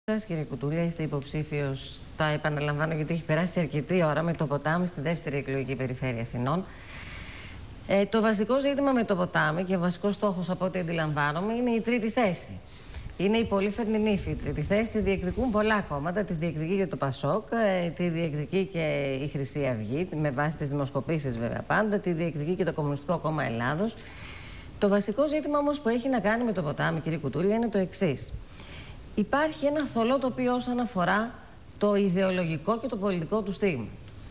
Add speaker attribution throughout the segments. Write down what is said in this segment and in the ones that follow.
Speaker 1: Κύριε Κουτούλια, είστε υποψήφιος, τα επαναλαμβάνω γιατί έχει περάσει αρκετή ώρα, με το ποτάμι στη δεύτερη εκλογική περιφέρεια Αθηνών. Το βασικό ζήτημα με το ποτάμι και ο βασικός στόχος από ό,τι αντιλαμβάνομαι είναι η τρίτη θέση. Είναι η πολύφερνη νύφη. Η τρίτη θέση τη διεκδικούν πολλά κόμματα. Τη διεκδικεί και το Πασόκ, τη διεκδικεί και η Χρυσή Αυγή, με βάση τις δημοσκοπήσεις βέβαια πάντα, τη διεκδικεί και το Κομμουνιστικό Κόμμα Ελλάδος. Το βασικό ζήτημα όμως που έχει να κάνει με το ποτάμι, κύριε Κουτούλια, είναι το εξής. Υπάρχει ένα θολό τοπίο όσον αφορά το ιδεολογικό και το πολιτικό του στίγμα.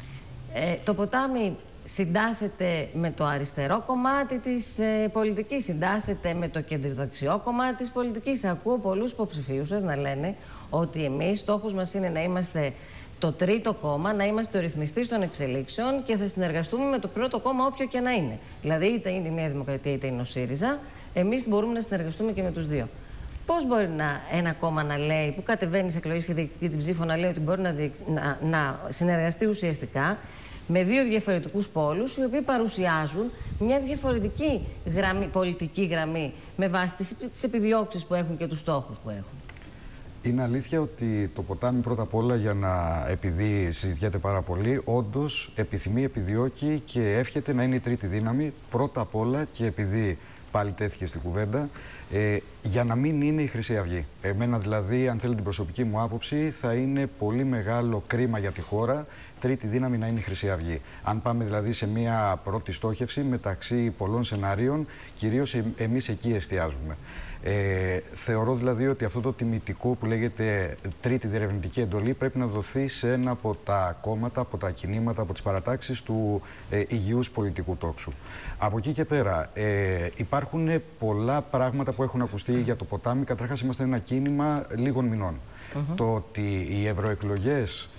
Speaker 1: Το ποτάμι συντάσσεται με το αριστερό κομμάτι της πολιτικής, συντάσσεται με το κεντροδεξιό κομμάτι της πολιτικής. Ακούω πολλούς υποψηφίους σας να λένε ότι εμείς στόχος μας είναι να είμαστε το τρίτο κόμμα, να είμαστε ο ρυθμιστής των εξελίξεων και θα συνεργαστούμε με το πρώτο κόμμα όποιο και να είναι. Δηλαδή είτε είναι η Νέα Δημοκρατία είτε είναι ο ΣΥΡΙΖΑ, εμείς μπορούμε να συνεργαστούμε και με τους δύο. Πώς μπορεί ένα κόμμα να λέει, που κατεβαίνει σε εκλογές και διεκδικεί την ψήφο, να λέει ότι μπορεί να συνεργαστεί ουσιαστικά με δύο διαφορετικούς πόλους, οι οποίοι παρουσιάζουν μια διαφορετική πολιτική γραμμή με βάση τις επιδιώξεις που έχουν και τους στόχους που έχουν?
Speaker 2: Είναι αλήθεια ότι το ποτάμι πρώτα απ' όλα, επειδή συζητιέται πάρα πολύ, όντως επιθυμεί, επιδιώκει και εύχεται να είναι η τρίτη δύναμη πρώτα απ' όλα, και επειδή πάλι τέθηκε στην κουβέντα, για να μην είναι η Χρυσή Αυγή. Εμένα δηλαδή, αν θέλετε την προσωπική μου άποψη, θα είναι πολύ μεγάλο κρίμα για τη χώρα τρίτη δύναμη να είναι η Χρυσή Αυγή. Αν πάμε δηλαδή σε μια πρώτη στόχευση μεταξύ πολλών σενάριων, κυρίως εμείς εκεί εστιάζουμε. Θεωρώ δηλαδή ότι αυτό το τιμητικό που λέγεται τρίτη διερευνητική εντολή πρέπει να δοθεί σε ένα από τα κόμματα, από τα κινήματα, από τις παρατάξεις του υγιούς πολιτικού τόξου. Από εκεί και πέρα υπάρχουν πολλά πράγματα που έχουν ακουστεί για το ποτάμι. Καταρχάς είμαστε ένα κίνημα λίγων μηνών. Το ότι οι ευρωεκλογές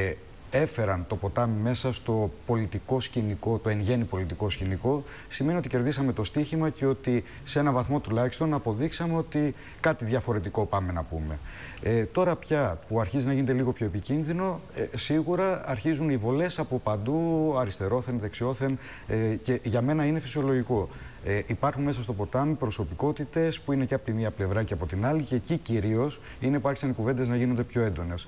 Speaker 2: έφεραν το ποτάμι μέσα στο πολιτικό σκηνικό, το εν γέννη πολιτικό σκηνικό, σημαίνει ότι κερδίσαμε το στοίχημα και ότι σε ένα βαθμό τουλάχιστον αποδείξαμε ότι κάτι διαφορετικό πάμε να πούμε. Τώρα πια που αρχίζει να γίνεται λίγο πιο επικίνδυνο, σίγουρα αρχίζουν οι βολές από παντού, αριστερόθεν, δεξιόθεν, και για μένα είναι φυσιολογικό. Υπάρχουν μέσα στο ποτάμι προσωπικότητες που είναι και από τη μία πλευρά και από την άλλη, και εκεί κυρίως είναι που άρχισαν οι κουβέντες να γίνονται πιο έντονες.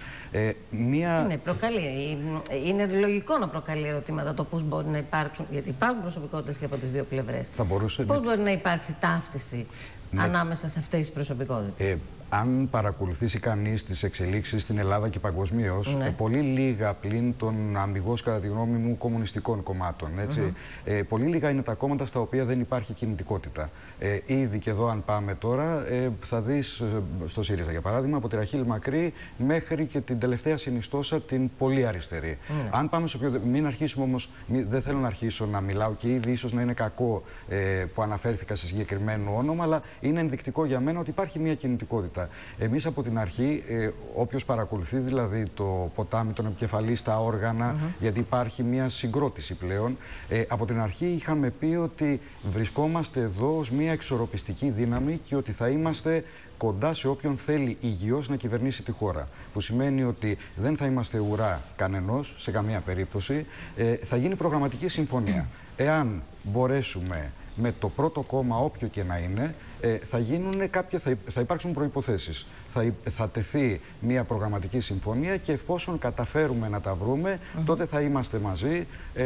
Speaker 1: Είναι λογικό να προκαλεί ερωτήματα το πώς μπορεί να υπάρξουν, γιατί υπάρχουν προσωπικότητες και από τις δύο πλευρές. Πώς μπορεί να υπάρξει ταύτιση ανάμεσα σε αυτές τις προσωπικότητες?
Speaker 2: Αν παρακολουθήσει κανείς τις εξελίξεις στην Ελλάδα και παγκοσμίως, πολύ λίγα πλην των αμιγώς, κατά τη γνώμη μου, κομμουνιστικών κομμάτων. Έτσι. Πολύ λίγα είναι τα κόμματα στα οποία δεν υπάρχει κινητικότητα. Ήδη και εδώ, αν πάμε τώρα, θα δεις στο ΣΥΡΙΖΑ για παράδειγμα, από τη Ραχήλ Μακρύ μέχρι και την τελευταία συνιστόσα, την πολύ αριστερή. Αν πάμε στο πιο. Μην αρχίσουμε όμως, δεν θέλω να αρχίσω να μιλάω, και ήδη ίσως να είναι κακό που αναφέρθηκα σε συγκεκριμένο όνομα, αλλά είναι ενδεικτικό για μένα ότι υπάρχει μια κινητικότητα. Εμείς από την αρχή, όποιος παρακολουθεί δηλαδή το ποτάμι, τον επικεφαλή στα όργανα, γιατί υπάρχει μια συγκρότηση πλέον, από την αρχή είχαμε πει ότι βρισκόμαστε εδώ ως μια εξορροπιστική δύναμη και ότι θα είμαστε κοντά σε όποιον θέλει υγιώς να κυβερνήσει τη χώρα. Που σημαίνει ότι δεν θα είμαστε ουρά κανενός, σε καμία περίπτωση. Θα γίνει προγραμματική συμφωνία. Εάν μπορέσουμε με το πρώτο κόμμα, όποιο και να είναι, θα υπάρξουν προϋποθέσεις. Θα τεθεί μια προγραμματική συμφωνία και εφόσον καταφέρουμε να τα βρούμε, τότε θα είμαστε μαζί.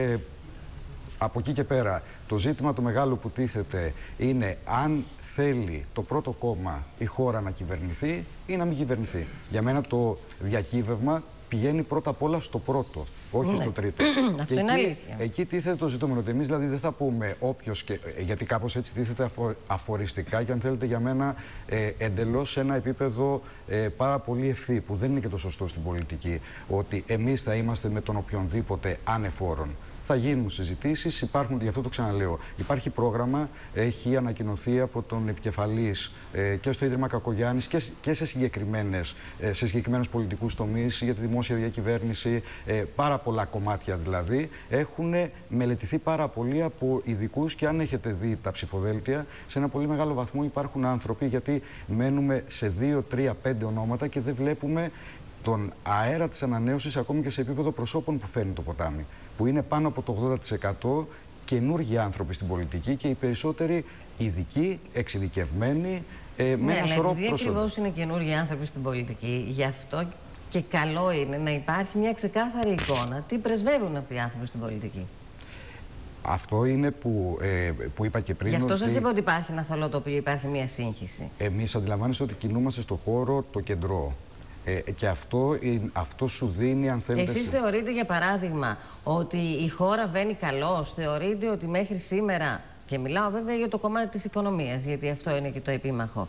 Speaker 2: Από εκεί και πέρα, το ζήτημα το μεγάλο που τίθεται είναι αν θέλει το πρώτο κόμμα η χώρα να κυβερνηθεί ή να μην κυβερνηθεί. Για μένα το διακύβευμα πηγαίνει πρώτα απ' όλα στο πρώτο, όχι στο τρίτο.
Speaker 1: Αυτό είναι αλήθεια.
Speaker 2: Εκεί τίθεται το ζητούμενο. Ότι εμείς δηλαδή δεν θα πούμε όποιος, γιατί κάπως έτσι τίθεται αφοριστικά και αν θέλετε για μένα εντελώς σε ένα επίπεδο πάρα πολύ ευθύ, που δεν είναι και το σωστό στην πολιτική. Ότι εμείς θα είμαστε με τον οποιονδήποτε ανεφόρον. Θα γίνουν συζητήσεις, γι' αυτό το ξαναλέω. Υπάρχει πρόγραμμα, έχει ανακοινωθεί από τον επικεφαλής και στο Ίδρυμα Κακογιάννης και σε συγκεκριμένους πολιτικούς τομείς για τη δημόσια διακυβέρνηση, πάρα πολλά κομμάτια δηλαδή. Έχουν μελετηθεί πάρα πολύ από ειδικούς και αν έχετε δει τα ψηφοδέλτια, σε ένα πολύ μεγάλο βαθμό υπάρχουν άνθρωποι, γιατί μένουμε σε 2, 3, 5 ονόματα και δεν βλέπουμε τον αέρα της ανανέωσης ακόμη και σε επίπεδο προσώπων που φέρνει το ποτάμι, που είναι πάνω από το 80% καινούργιοι άνθρωποι στην πολιτική και οι περισσότεροι ειδικοί, εξειδικευμένοι, με ένα σωρό
Speaker 1: προσόντα.
Speaker 2: ακριβώς
Speaker 1: είναι καινούργιοι άνθρωποι στην πολιτική, γι' αυτό και καλό είναι να υπάρχει μια ξεκάθαρη εικόνα τι πρεσβεύουν αυτοί οι άνθρωποι στην πολιτική.
Speaker 2: Αυτό είναι που είπα και πριν.
Speaker 1: Γι' αυτό σας είπα ότι υπάρχει ένα θολό τοπίο, υπάρχει μια σύγχυση.
Speaker 2: Εμείς αντιλαμβάνεστε ότι κινούμαστε στο χώρο το κεντρό. Και αυτό σου δίνει, αν θέλετε...
Speaker 1: Εσείς θεωρείτε, για παράδειγμα, ότι η χώρα βαίνει καλώς? Θεωρείτε ότι μέχρι σήμερα, και μιλάω βέβαια για το κομμάτι της οικονομίας, γιατί αυτό είναι και το επίμαχο,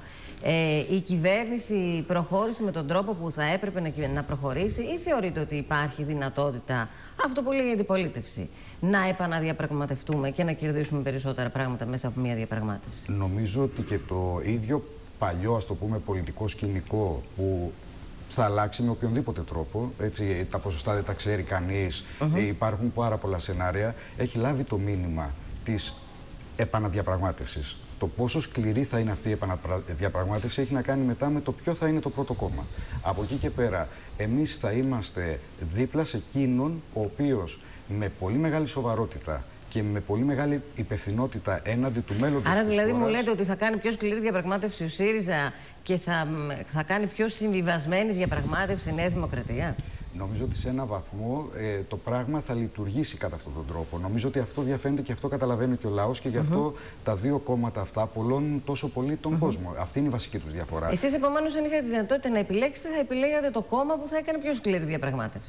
Speaker 1: η κυβέρνηση προχώρησε με τον τρόπο που θα έπρεπε να προχωρήσει, ή θεωρείτε ότι υπάρχει δυνατότητα, αυτό που λέει η αντιπολίτευση, να επαναδιαπραγματευτούμε και να κερδίσουμε περισσότερα πράγματα μέσα από μια διαπραγμάτευση?
Speaker 2: Νομίζω ότι και το ίδιο παλιό, ας το πούμε, πολιτικό σκηνικό που θα αλλάξει με οποιονδήποτε τρόπο, έτσι, τα ποσοστά δεν τα ξέρει κανείς, υπάρχουν πάρα πολλά σενάρια, έχει λάβει το μήνυμα της επαναδιαπραγμάτευσης. Το πόσο σκληρή θα είναι αυτή η επαναδιαπραγμάτευση έχει να κάνει μετά με το ποιο θα είναι το πρώτο κόμμα. Από εκεί και πέρα, εμείς θα είμαστε δίπλα σε εκείνον ο οποίος με πολύ μεγάλη σοβαρότητα και με πολύ μεγάλη υπευθυνότητα έναντι του μέλλοντος.
Speaker 1: Άρα δηλαδή μου λέτε ότι θα κάνει πιο σκληρή διαπραγμάτευση ο ΣΥΡΙΖΑ και θα κάνει πιο συμβιβασμένη διαπραγμάτευση η Νέα Δημοκρατία?
Speaker 2: Νομίζω ότι σε ένα βαθμό το πράγμα θα λειτουργήσει κατά αυτόν τον τρόπο. Νομίζω ότι αυτό διαφαίνεται και αυτό καταλαβαίνει και ο λαός, και γι' αυτό τα δύο κόμματα αυτά απολώνουν τόσο πολύ τον κόσμο. Αυτή είναι η βασική τους διαφορά.
Speaker 1: Εσείς επομένως, αν είχατε τη δυνατότητα να επιλέξετε, θα επιλέγατε το κόμμα που θα έκανε πιο σκληρή διαπραγμάτευση?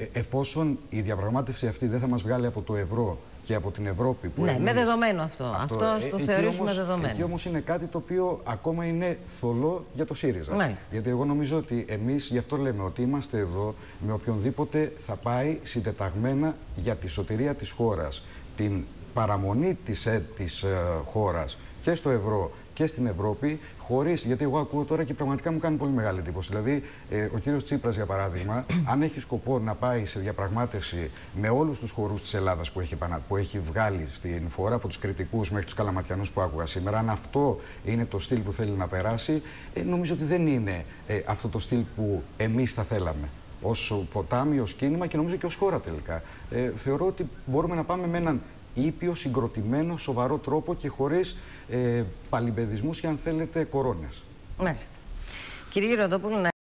Speaker 2: Εφόσον η διαπραγμάτευση αυτή δεν θα μας βγάλει από το ευρώ και από την Ευρώπη. Που
Speaker 1: ναι, με δεδομένο αυτό. Αυτό το θεωρήσουμε δεδομένο.
Speaker 2: Εκεί όμως είναι κάτι το οποίο ακόμα είναι θολό για το ΣΥΡΙΖΑ.
Speaker 1: Μάλιστα.
Speaker 2: Γιατί εγώ νομίζω ότι εμείς γι' αυτό λέμε ότι είμαστε εδώ με οποιονδήποτε θα πάει συντεταγμένα για τη σωτηρία της χώρας, την παραμονή της χώρας και στο ευρώ και στην Ευρώπη, χωρίς, γιατί εγώ ακούω τώρα και πραγματικά μου κάνει πολύ μεγάλη εντύπωση. Δηλαδή, ο κύριος Τσίπρας, για παράδειγμα, αν έχει σκοπό να πάει σε διαπραγμάτευση με όλους τους χορούς της Ελλάδας που έχει βγάλει στην φορά, από τους κριτικούς μέχρι τους καλαματιανούς που άκουγα σήμερα, αν αυτό είναι το στυλ που θέλει να περάσει, νομίζω ότι δεν είναι αυτό το στυλ που εμείς θα θέλαμε ως ποτάμι, ως κίνημα και νομίζω και ως χώρα τελικά. Θεωρώ ότι μπορούμε να πάμε με έναν ήπιο, συγκροτημένο, σοβαρό τρόπο και χωρίς παλιμπεδισμούς ή, αν θέλετε, κορώνες.
Speaker 1: Μάλιστα. Κύριε Γεροντόπουλο,